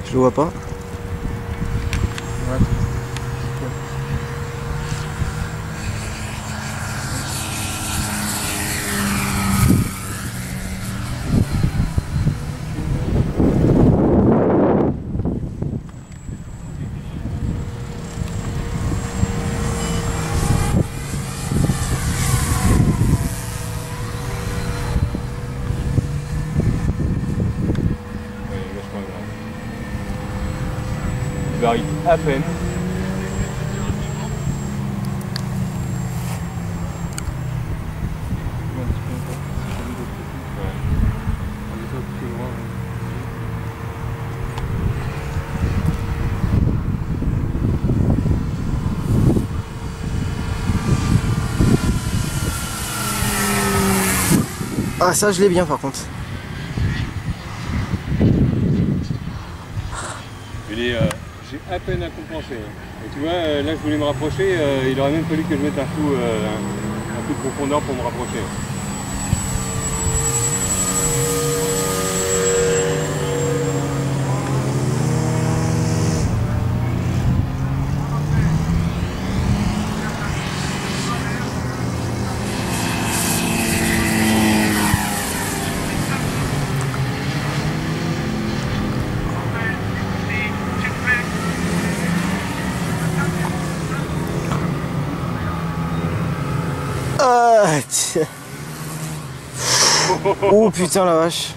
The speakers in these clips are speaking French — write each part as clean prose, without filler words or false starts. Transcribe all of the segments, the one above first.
Je le vois pas. Ouais. Il varie à peine. Ah ça je l'ai bien par contre. J'ai à peine à compenser. Et tu vois, là je voulais me rapprocher, il aurait même fallu que je mette un coup de profondeur pour me rapprocher. Ah, tiens. Oh putain la vache.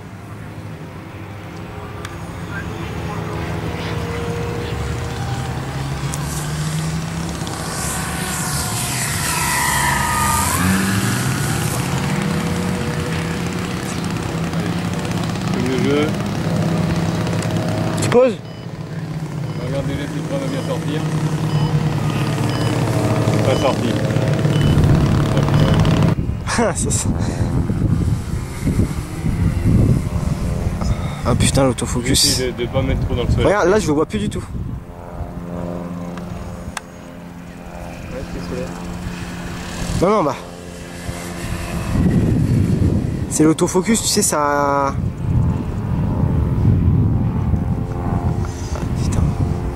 Comme le jeu. Tu poses? Regarde déjà si le train va bien sortir. Pas sorti. Ah putain l'autofocus. J'essaie de pas mettre trop dans le soleil. Regarde là je le vois plus du tout. Ouais, c'est solaire. Non non bah. C'est l'autofocus, tu sais ça. Ah, putain.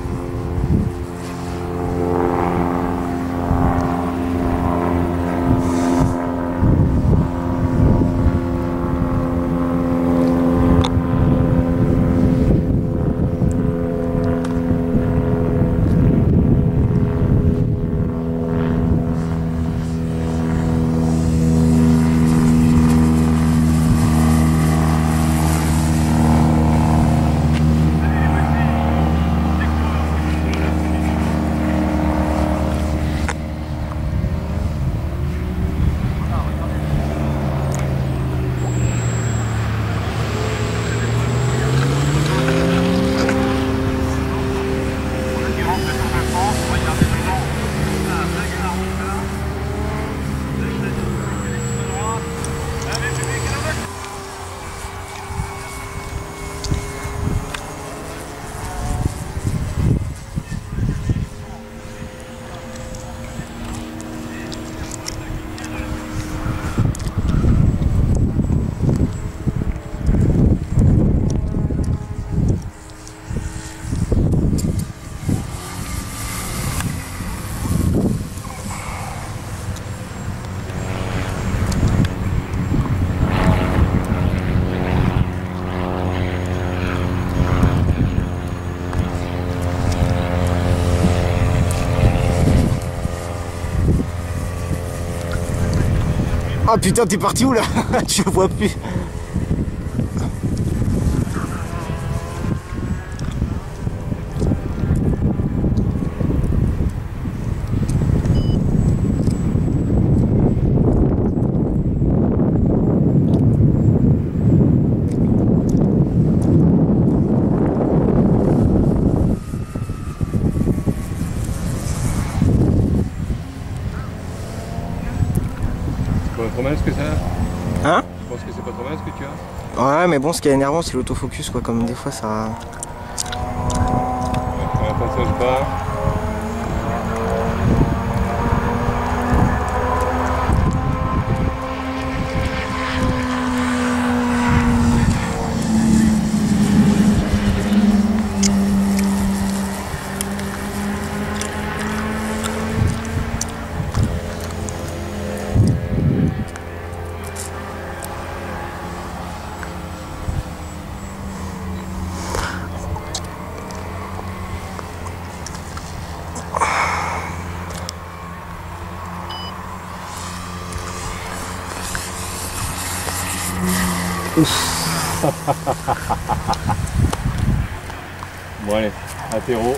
Ah putain t'es parti où là? Tu le vois plus. Pas trop mal ce que ça. Hein? Je pense que c'est pas trop mal ce que tu as. Ouais mais bon ce qui est énervant c'est l'autofocus quoi, comme des fois ça. Ouais, attends ça je pars. Bon allez, apéro.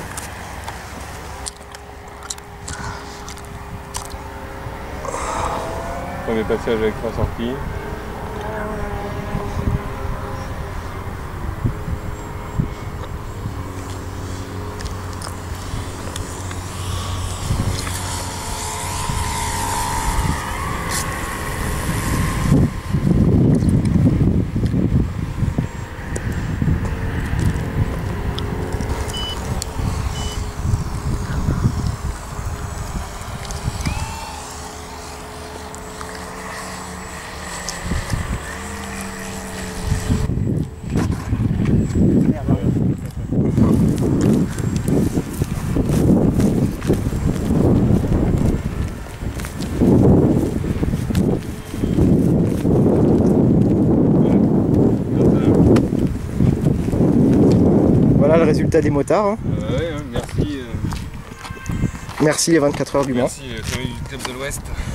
Premier passage avec 3 sorties. Voilà le résultat des motards. Hein. Ouais, hein, merci. Merci les 24 heures du Mans. Merci, Tommy du Club de l'Ouest.